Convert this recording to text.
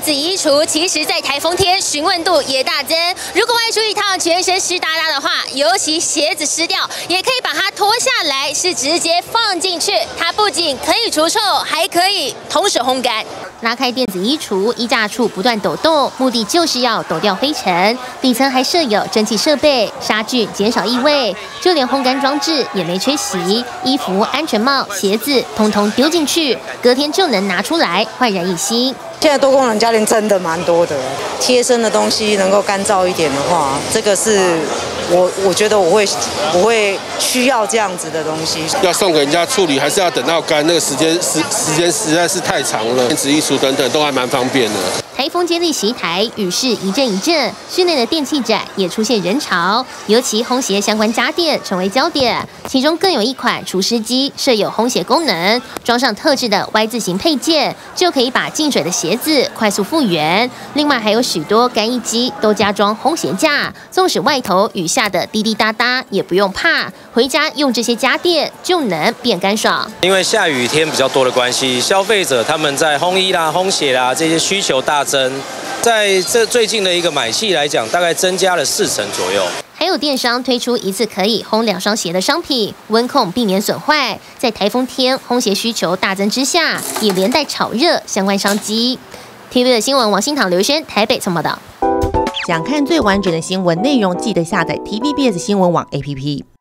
子衣橱，其实在台风天询问度也大增。如果外出一趟全身湿哒哒的话，尤其鞋子湿掉，也可以把它脱下来，是直接放进去。它不仅可以除臭，还可以同时烘干。拉开电子衣橱，衣架处不断抖动，目的就是要抖掉灰尘。底层还设有蒸汽设备，杀菌减少异味。就连烘干装置也没缺席，衣服、安全帽、鞋子通通丢进去，隔天就能拿出来，焕然一新。 现在多功能家电真的蛮多的，贴身的东西能够干燥一点的话，这个是我觉得我会需要这样子的东西。 要送给人家处理，还是要等到干，那个时间实在是太长了。电子衣橱等等都还蛮方便的。 台风接力袭台，雨势一阵一阵，室内的电器展也出现人潮，尤其烘鞋相关家电成为焦点。其中更有一款除湿机，设有烘鞋功能，装上特制的 Y 字形配件，就可以把进水的鞋子快速复原。另外还有许多干衣机都加装烘鞋架，纵使外头雨下的滴滴答答，也不用怕，回家用这些家电就能变干爽。因为下雨天比较多的关系，消费者他们在烘衣啦、烘鞋啦这些需求大增。在这最近的一个买气来讲，大概增加了40%左右。还有电商推出一次可以烘2双鞋的商品，温控避免损坏。在台风天烘鞋需求大增之下，也连带炒热相关商机。TVB 的新闻，王新堂、刘轩台北报道。 想看最完整的新闻内容，记得下载 TVBS 新闻网 APP。